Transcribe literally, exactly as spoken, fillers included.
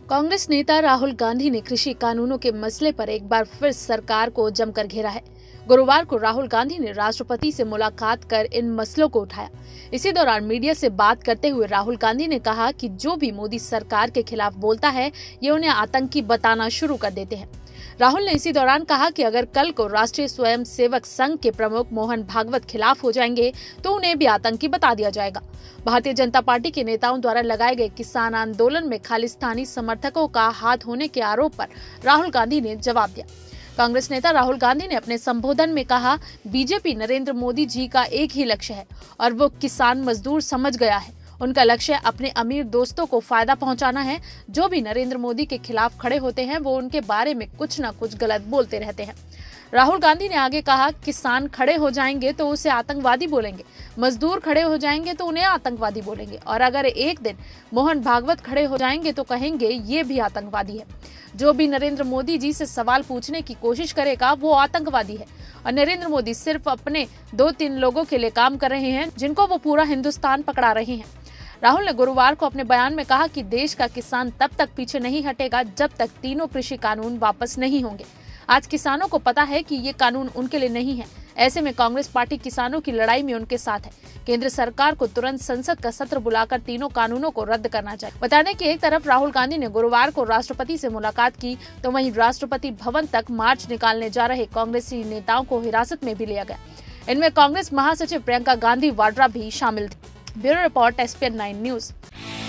कांग्रेस नेता राहुल गांधी ने कृषि कानूनों के मसले पर एक बार फिर सरकार को जमकर घेरा है। गुरुवार को राहुल गांधी ने राष्ट्रपति से मुलाकात कर इन मसलों को उठाया। इसी दौरान मीडिया से बात करते हुए राहुल गांधी ने कहा कि जो भी मोदी सरकार के खिलाफ बोलता है, ये उन्हें आतंकी बताना शुरू कर देते हैं। राहुल ने इसी दौरान कहा कि अगर कल को राष्ट्रीय स्वयंसेवक संघ के प्रमुख मोहन भागवत खिलाफ हो जाएंगे तो उन्हें भी आतंकी बता दिया जाएगा। भारतीय जनता पार्टी के नेताओं द्वारा लगाए गए किसान आंदोलन में खालिस्तानी समर्थकों का हाथ होने के आरोप पर राहुल गांधी ने जवाब दिया। कांग्रेस नेता राहुल गांधी ने अपने संबोधन में कहा, बीजेपी नरेंद्र मोदी जी का एक ही लक्ष्य है और वो किसान मजदूर समझ गया है। उनका लक्ष्य अपने अमीर दोस्तों को फायदा पहुंचाना है। जो भी नरेंद्र मोदी के खिलाफ खड़े होते हैं वो उनके बारे में कुछ न कुछ गलत बोलते रहते हैं। राहुल गांधी ने आगे कहा, किसान खड़े हो जाएंगे तो उसे आतंकवादी बोलेंगे, मजदूर खड़े हो जाएंगे तो उन्हें आतंकवादी बोलेंगे और अगर एक दिन मोहन भागवत खड़े हो जाएंगे तो कहेंगे ये भी आतंकवादी है। जो भी नरेंद्र मोदी जी से सवाल पूछने की कोशिश करेगा वो आतंकवादी है और नरेंद्र मोदी सिर्फ अपने दो तीन लोगों के लिए काम कर रहे हैं जिनको वो पूरा हिंदुस्तान पकड़ा रहे हैं। राहुल ने गुरुवार को अपने बयान में कहा कि देश का किसान तब तक पीछे नहीं हटेगा जब तक तीनों कृषि कानून वापस नहीं होंगे। आज किसानों को पता है कि ये कानून उनके लिए नहीं है। ऐसे में कांग्रेस पार्टी किसानों की लड़ाई में उनके साथ है। केंद्र सरकार को तुरंत संसद का सत्र बुलाकर तीनों कानूनों को रद्द करना चाहिए। बता दें कि एक तरफ राहुल गांधी ने गुरुवार को राष्ट्रपति से मुलाकात की तो वहीं राष्ट्रपति भवन तक मार्च निकालने जा रहे कांग्रेसी नेताओं को हिरासत में भी लिया गया। इनमें कांग्रेस महासचिव प्रियंका गांधी वाड्रा भी शामिल थी। Bureau report, S P N nine news.